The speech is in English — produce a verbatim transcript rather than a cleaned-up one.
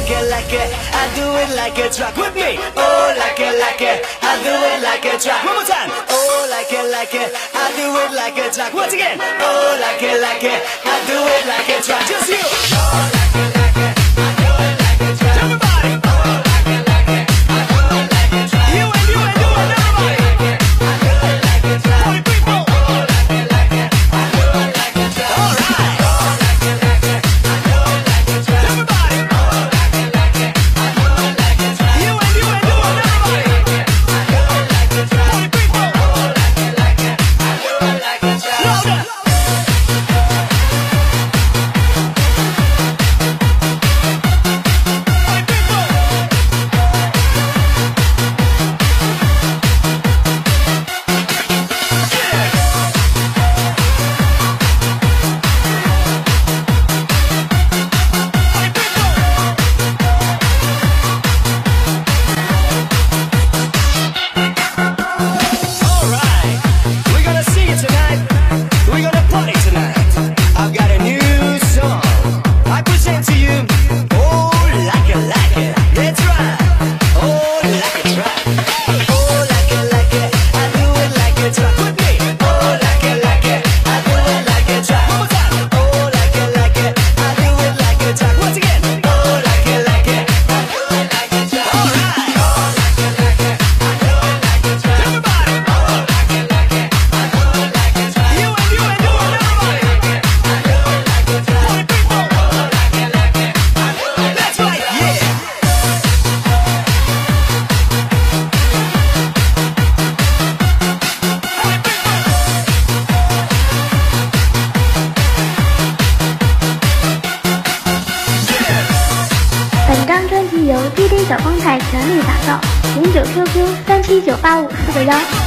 like it, like it, I do it like a track with me. Oh, like it, like it, I do it like a track. One more time. Oh, like it, like it, I do it like a track. Once again. Oh, like it, like it, I do it like a track. Just you. Oh, like it, like it, I do it like a track. Everybody. Oh, like it, like it, I do it like a track. You and you and you and everybody. I do it like a track. Party people. Oh, like it, like it, I do it like a track. All right. Oh, like it, like it, I do it like a track. Everybody. Oh, like it, like it, I do it like a track. You and you and you and everybody. I do it like a track. Party people. Oh, like it, like it, I do it like a track. Louder. 由 D D 小光台全力打造，请九 Q Q 三七九八五四个幺。